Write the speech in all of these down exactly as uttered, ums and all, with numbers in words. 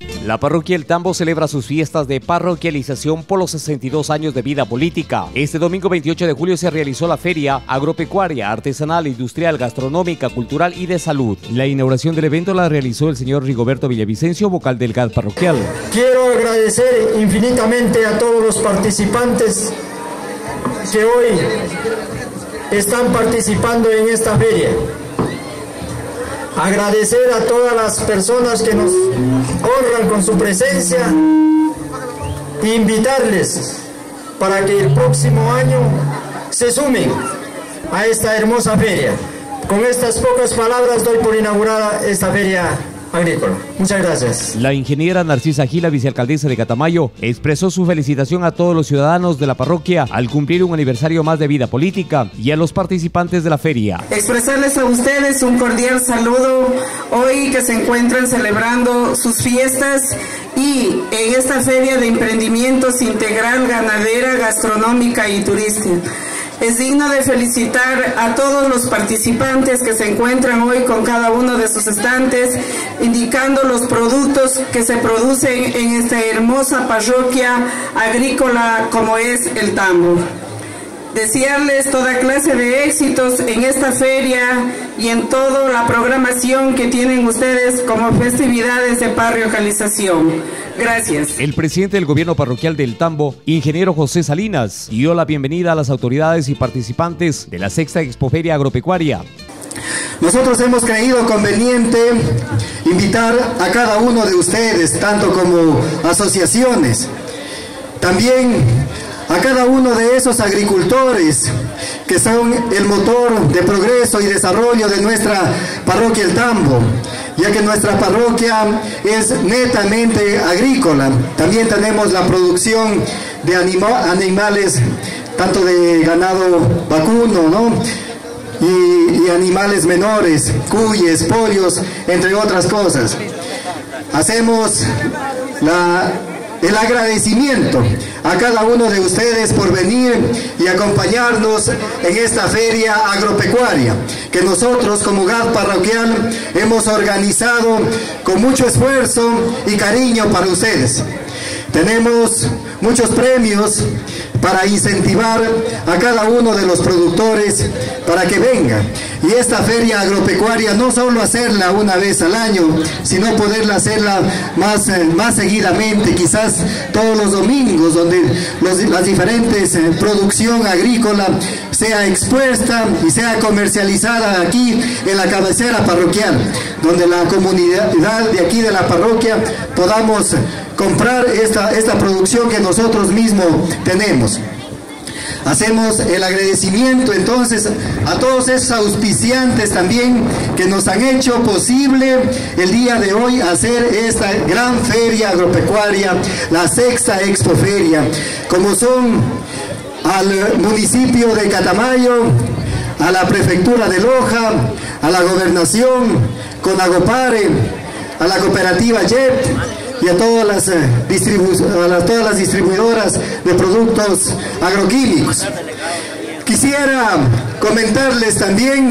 La parroquia El Tambo celebra sus fiestas de parroquialización por los sesenta y dos años de vida política. Este domingo veintiocho de julio se realizó la feria agropecuaria, artesanal, industrial, gastronómica, cultural y de salud. La inauguración del evento la realizó el señor Rigoberto Villavicencio, vocal del G A D parroquial. Quiero agradecer infinitamente a todos los participantes que hoy están participando en esta feria. Agradecer a todas las personas que nos honran con su presencia e invitarles para que el próximo año se sumen a esta hermosa feria. Con estas pocas palabras doy por inaugurada esta feria agrícola. Muchas gracias. La ingeniera Narcisa Gila, vicealcaldesa de Catamayo, expresó su felicitación a todos los ciudadanos de la parroquia al cumplir un aniversario más de vida política y a los participantes de la feria. Expresarles a ustedes un cordial saludo hoy que se encuentran celebrando sus fiestas y en esta feria de emprendimientos integral, ganadera, gastronómica y turística. Es digno de felicitar a todos los participantes que se encuentran hoy con cada uno de sus estantes, indicando los productos que se producen en esta hermosa parroquia agrícola como es El Tambo. Desearles toda clase de éxitos en esta feria y en toda la programación que tienen ustedes como festividades de parroquialización. Gracias. El presidente del gobierno parroquial del Tambo, ingeniero José Salinas, dio la bienvenida a las autoridades y participantes de la sexta Expoferia Agropecuaria. Nosotros hemos creído conveniente invitar a cada uno de ustedes, tanto como asociaciones, también a cada uno de esos agricultores que son el motor de progreso y desarrollo de nuestra parroquia El Tambo, ya que nuestra parroquia es netamente agrícola. También tenemos la producción de anima animales, tanto de ganado vacuno, ¿no? y, y animales menores, cuyes, pollos, entre otras cosas. Hacemos la... el agradecimiento a cada uno de ustedes por venir y acompañarnos en esta feria agropecuaria que nosotros como G A D parroquial hemos organizado con mucho esfuerzo y cariño para ustedes. Tenemos muchos premios para incentivar a cada uno de los productores para que vengan. Y esta feria agropecuaria no solo hacerla una vez al año, sino poderla hacerla más, eh, más seguidamente, quizás todos los domingos, donde los, las diferentes eh, producción agrícola sea expuesta y sea comercializada aquí en la cabecera parroquial, donde la comunidad de aquí de la parroquia podamos comprar esta, esta producción que nosotros mismos tenemos. Hacemos el agradecimiento entonces a todos esos auspiciantes también que nos han hecho posible el día de hoy hacer esta gran feria agropecuaria, la sexta Expoferia, como son al municipio de Catamayo, a la prefectura de Loja, a la gobernación, Conagopare, a la cooperativa Y E P y a todas las, eh, distribu a las, todas las distribuidoras de productos agroquímicos. Quisiera comentarles también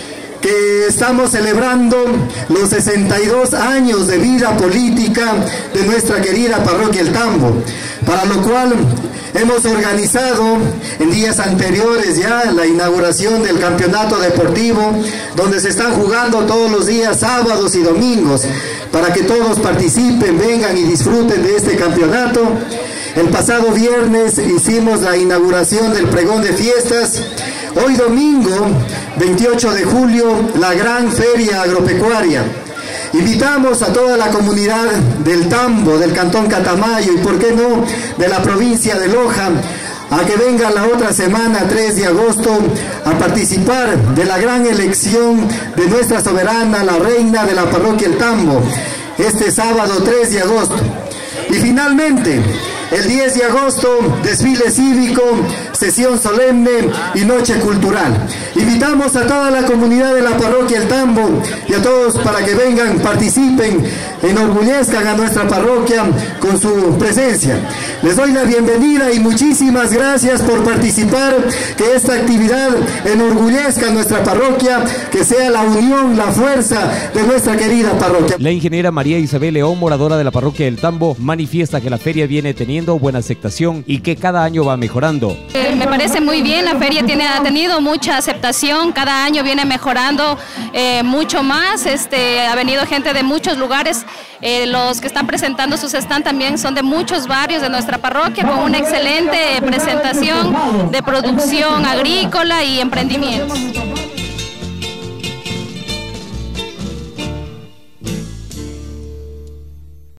que estamos celebrando los sesenta y dos años de vida política de nuestra querida parroquia El Tambo, para lo cual hemos organizado en días anteriores ya la inauguración del campeonato deportivo, donde se están jugando todos los días, sábados y domingos, para que todos participen, vengan y disfruten de este campeonato. El pasado viernes hicimos la inauguración del pregón de fiestas. Hoy domingo, veintiocho de julio, la gran feria agropecuaria. Invitamos a toda la comunidad del Tambo, del Cantón Catamayo y por qué no, de la provincia de Loja, a que vengan la otra semana, tres de agosto, a participar de la gran elección de nuestra soberana, la reina de la parroquia El Tambo, este sábado tres de agosto. Y finalmente, el diez de agosto, desfile cívico, sesión solemne y noche cultural. Invitamos a toda la comunidad de la parroquia El Tambo y a todos para que vengan, participen, enorgullezcan a nuestra parroquia con su presencia. Les doy la bienvenida y muchísimas gracias por participar, que esta actividad enorgullezca a nuestra parroquia, que sea la unión, la fuerza de nuestra querida parroquia. La ingeniera María Isabel León, moradora de la parroquia del Tambo, manifiesta que la feria viene teniendo buena aceptación y que cada año va mejorando. Eh, me parece muy bien, la feria tiene, ha tenido mucha aceptación, cada año viene mejorando eh, mucho más, este, ha venido gente de muchos lugares, eh, los que están presentando sus stands también son de muchos barrios de nuestra parroquia, con una excelente presentación de producción agrícola y emprendimientos.